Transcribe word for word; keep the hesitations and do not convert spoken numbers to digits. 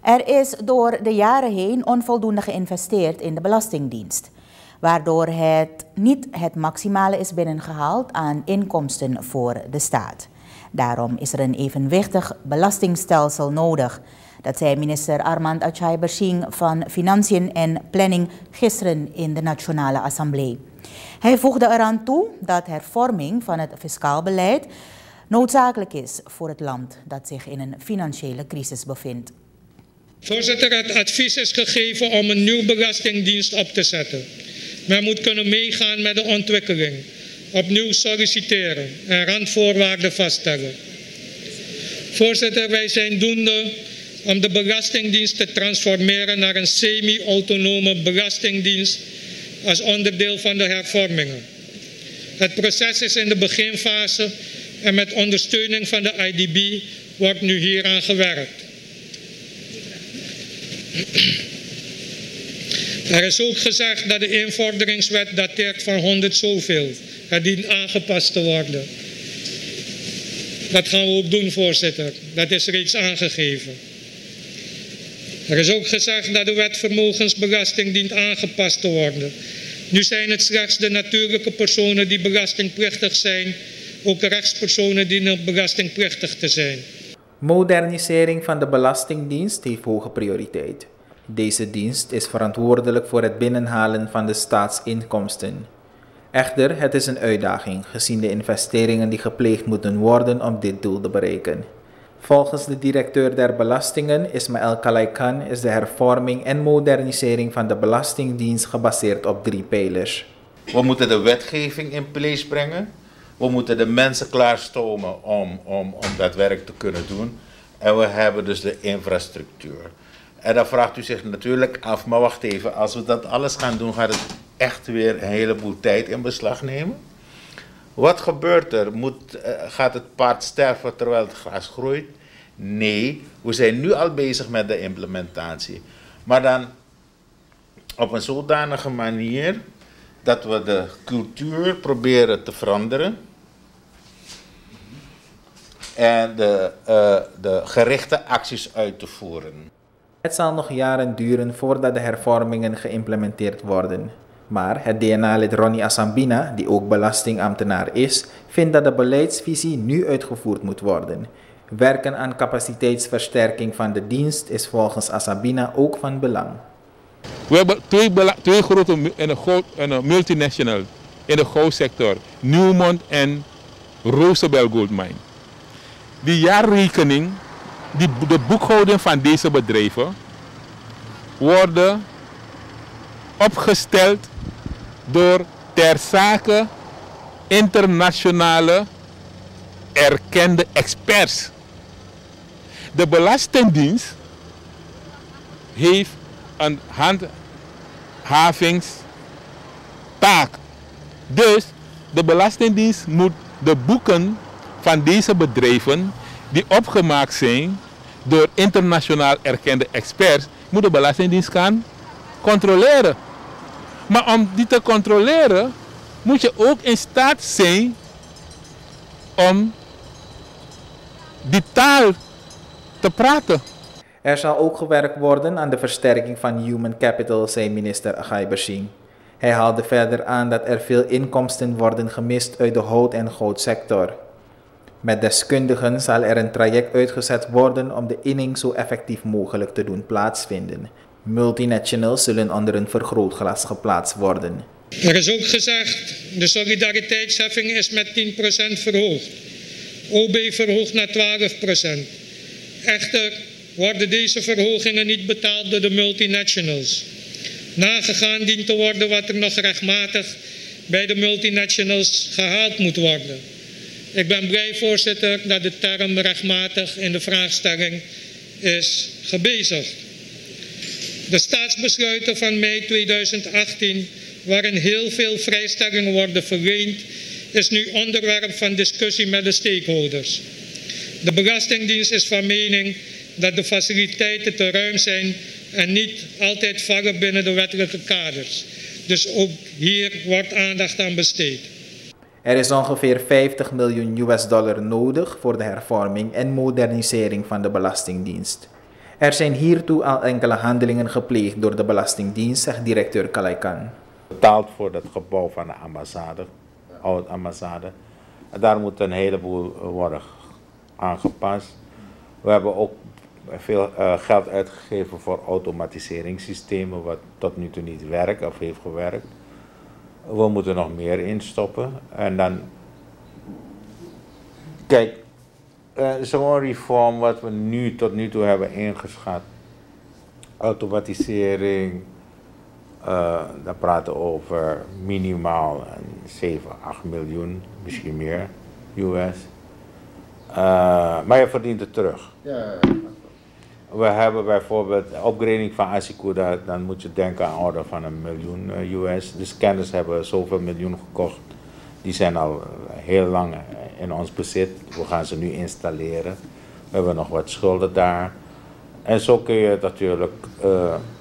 Er is door de jaren heen onvoldoende geïnvesteerd in de Belastingdienst, waardoor het niet het maximale is binnengehaald aan inkomsten voor de staat. Daarom is er een evenwichtig belastingstelsel nodig. Dat zei minister Armand Achai Berching van Financiën en Planning gisteren in de Nationale Assemblée. Hij voegde eraan toe dat hervorming van het fiscaal beleid noodzakelijk is voor het land dat zich in een financiële crisis bevindt. Voorzitter, het advies is gegeven om een nieuwe belastingdienst op te zetten. Men moet kunnen meegaan met de ontwikkeling, opnieuw solliciteren en randvoorwaarden vaststellen. Voorzitter, wij zijn doende om de Belastingdienst te transformeren naar een semi-autonome belastingdienst als onderdeel van de hervormingen. Het proces is in de beginfase en met ondersteuning van de I D B wordt nu hieraan gewerkt. Er is ook gezegd dat de invorderingswet dateert van honderd zoveel. Het dient aangepast te worden. Dat gaan we ook doen, voorzitter. Dat is reeds aangegeven. Er is ook gezegd dat de wet vermogensbelasting dient aangepast te worden. Nu zijn het slechts de natuurlijke personen die belastingplichtig zijn. Ook rechtspersonen dienen belastingplichtig te zijn. Modernisering van de Belastingdienst heeft hoge prioriteit. Deze dienst is verantwoordelijk voor het binnenhalen van de staatsinkomsten. Echter, het is een uitdaging gezien de investeringen die gepleegd moeten worden om dit doel te bereiken. Volgens de directeur der belastingen, Ismaël Kalaikan, is de hervorming en modernisering van de Belastingdienst gebaseerd op drie pijlers. We moeten de wetgeving in place brengen. We moeten de mensen klaarstomen om, om, om dat werk te kunnen doen. En we hebben dus de infrastructuur. En dan vraagt u zich natuurlijk af, maar wacht even, als we dat alles gaan doen, gaat het echt weer een heleboel tijd in beslag nemen? Wat gebeurt er? Moet, uh, gaat het paard sterven terwijl het gras groeit? Nee, we zijn nu al bezig met de implementatie. Maar dan op een zodanige manier dat we de cultuur proberen te veranderen. En de, uh, de gerichte acties uit te voeren. Het zal nog jaren duren voordat de hervormingen geïmplementeerd worden. Maar het D N A-lid Ronnie Asambina, die ook belastingambtenaar is, vindt dat de beleidsvisie nu uitgevoerd moet worden. Werken aan capaciteitsversterking van de dienst is volgens Asambina ook van belang. We hebben twee, twee grote in de goud, in de multinational in de goudsector, Newmont en Rosebel Gold Mine. Die jaarrekening, die, de boekhouding van deze bedrijven, worden opgesteld door ter zake internationale erkende experts. De Belastingdienst heeft een handhavingstaak. Dus de Belastingdienst moet de boeken van deze bedrijven die opgemaakt zijn door internationaal erkende experts, moet de Belastingdienst gaan controleren. Maar om die te controleren moet je ook in staat zijn om die taal te praten. Er zal ook gewerkt worden aan de versterking van human capital, zei minister Achai Berching. Hij haalde verder aan dat er veel inkomsten worden gemist uit de hout- en goudsector. Met deskundigen zal er een traject uitgezet worden om de inning zo effectief mogelijk te doen plaatsvinden. Multinationals zullen onder een vergrootglas geplaatst worden. Er is ook gezegd, de solidariteitsheffing is met tien procent verhoogd. O B verhoogd naar twaalf procent. Echter worden deze verhogingen niet betaald door de multinationals. Nagegaan dient te worden wat er nog rechtmatig bij de multinationals gehaald moet worden. Ik ben blij, voorzitter, dat de term rechtmatig in de vraagstelling is gebezigd. De staatsbesluiten van mei tweeduizend achttien, waarin heel veel vrijstellingen worden verleend, is nu onderwerp van discussie met de stakeholders. De Belastingdienst is van mening dat de faciliteiten te ruim zijn en niet altijd vallen binnen de wettelijke kaders. Dus ook hier wordt aandacht aan besteed. Er is ongeveer vijftig miljoen U S dollar nodig voor de hervorming en modernisering van de Belastingdienst. Er zijn hiertoe al enkele handelingen gepleegd door de Belastingdienst, zegt directeur Kalaikan. Betaald voor het gebouw van de ambassade, oude ambassade. En daar moet een heleboel worden aangepast. We hebben ook veel uh, geld uitgegeven voor automatiseringssystemen, wat tot nu toe niet werkt of heeft gewerkt. We moeten nog meer instoppen. En dan, kijk, uh, zo'n reform wat we nu tot nu toe hebben ingeschat, automatisering, uh, dan praten we over minimaal zeven, acht miljoen, misschien meer, U S. Uh, maar je verdient het terug. Ja. We hebben bijvoorbeeld de upgrading van Asicuda, dan moet je denken aan orde van een miljoen U S. De scanners hebben zoveel miljoen gekocht. Die zijn al heel lang in ons bezit. We gaan ze nu installeren. We hebben nog wat schulden daar. En zo kun je natuurlijk uh,